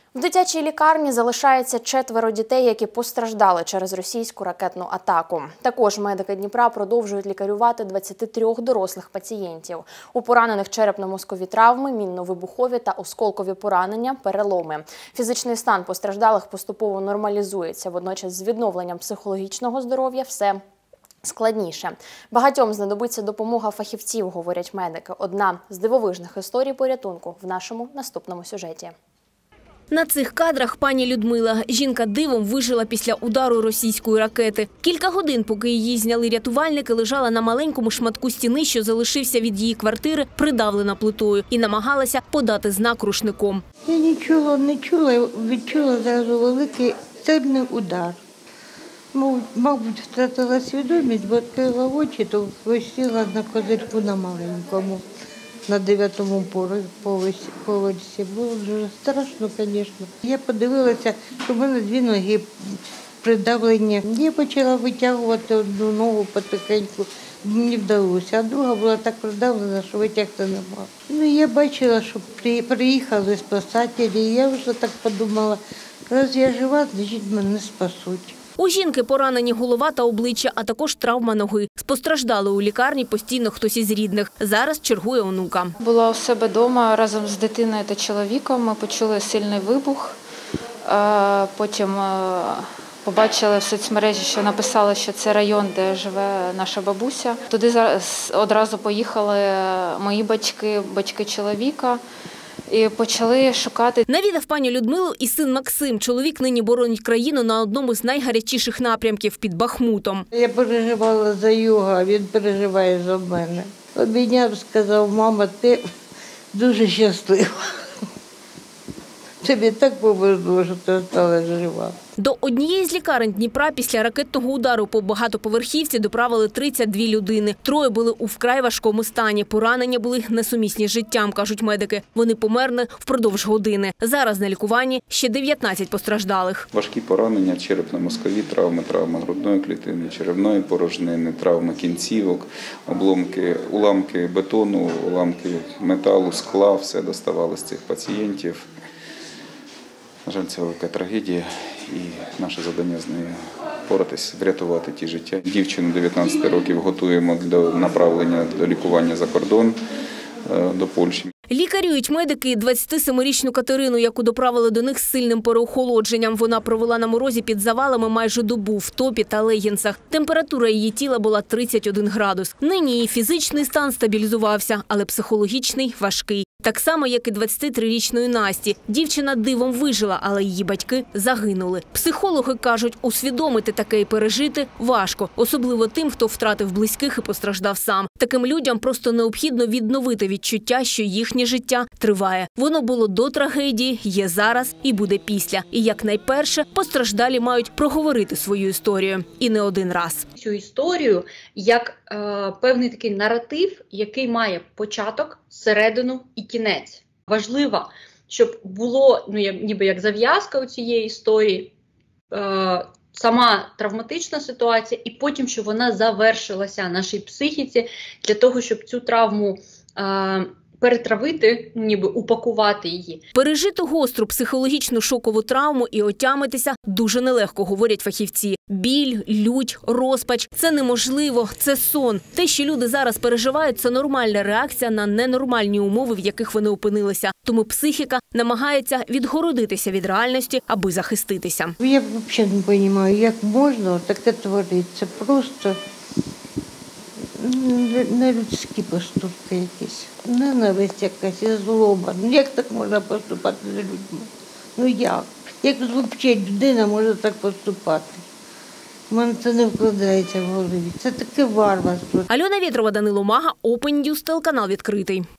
В дитячій лікарні залишається 4 дітей, які постраждали через російську ракетну атаку. Також медики Дніпра продовжують лікарювати 23 дорослих пацієнтів. У поранених черепно-мозкові травми, мінно-вибухові та осколкові поранення, переломи. Фізичний стан постраждалих поступово нормалізується. Водночас з відновленням психологічного здоров'я все складніше. Багатьом знадобиться допомога фахівців, говорять медики. Одна з дивовижних історій порятунку в нашому наступному сюжеті. На цих кадрах пані Людмила. Жінка дивом вижила після удару російської ракети. Кілька годин, поки її зняли рятувальники, лежала на маленькому шматку стіни, що залишився від її квартири, придавлена плитою, і намагалася подати знак рушником. Я нічого не чула, відчула зразу великий сильний удар. Мабуть, втратила свідомість, бо відкрила очі, то висіла на козирку на маленькому. На 9-му поверсі. Було дуже страшно, звісно. Я подивилася, що в мене 2 ноги придавлені. Я почала витягувати одну ногу потихеньку, мені вдалося, а друга була так придавлена, що витягти не могла. Я бачила, що приїхали спасателі, і я вже так подумала, раз я жива, значить мене спасуть. У жінки поранені голова та обличчя, а також травма ноги. Постраждали у лікарні постійно хтось із рідних. Зараз чергує онука. Була у себе вдома разом з дитиною та чоловіком. Ми почули сильний вибух. Потім побачили в соцмережі, що написали, що це район, де живе наша бабуся. Туди одразу поїхали мої батьки, батьки чоловіка. І почали шукати. Навідав пані Людмилу і син Максим. Чоловік нині боронить країну на одному з найгарячіших напрямків – під Бахмутом. Я переживала за його, а він переживає за мене. Обійняв, сказав: мама, ти дуже щаслива. Тобі так повезло, що ти залишилася жива. До однієї з лікарень Дніпра після ракетного удару по багатоповерхівці доправили 32 людини. 3 були у вкрай важкому стані. Поранення були несумісні з життям, кажуть медики. Вони померли впродовж години. Зараз на лікуванні ще 19 постраждалих. Важкі поранення, черепно-мозкові травми, травма грудної клітини, черевної порожнини, травми кінцівок, уламки бетону, уламки металу, скла – все доставали з цих пацієнтів. На жаль, це велика трагедія, і наше завдання з нею впоратись, врятувати ті життя. Дівчину 19 років готуємо до направлення до лікування за кордон, до Польщі. Лікарюють медики 27-річну Катерину, яку доправили до них з сильним переохолодженням. Вона провела на морозі під завалами майже добу в топі та легінсах. Температура її тіла була 31 градус. Нині її фізичний стан стабілізувався, але психологічний – важкий. Так само, як і 23-річної Насті. Дівчина дивом вижила, але її батьки загинули. Психологи кажуть, усвідомити таке і пережити важко. Особливо тим, хто втратив близьких і постраждав сам. Таким людям просто необхідно відновити відчуття, що їхнє життя триває. Воно було до трагедії, є зараз і буде після. І якнайперше постраждалі мають проговорити свою історію. І не один раз. Цю історію як певний такий наратив, який має початок, середину і кінець. Важливо, щоб було ніби як зав'язка у цієї історії, сама травматична ситуація, і потім, щоб вона завершилася нашій психіці, для того, щоб цю травму перетравити, ніби упакувати її. Пережити гостру психологічну шокову травму і отямитися дуже нелегко, говорять фахівці. Біль, лють, розпач – це неможливо, це сон. Те, що люди зараз переживають – це нормальна реакція на ненормальні умови, в яких вони опинилися. Тому психіка намагається відгородитися від реальності, аби захиститися. Я взагалі не розумію, як можна таке творити. Це просто нелюдські поступки якісь. Ненависть якась і злоба. Як так можна поступати з людьми? Як? Як взагалі людина може так поступати? У мене це не вкладається в голові. Це таке варварство. Альона Вєтрова, Данило Мага, Open News, телеканал «Відкритий».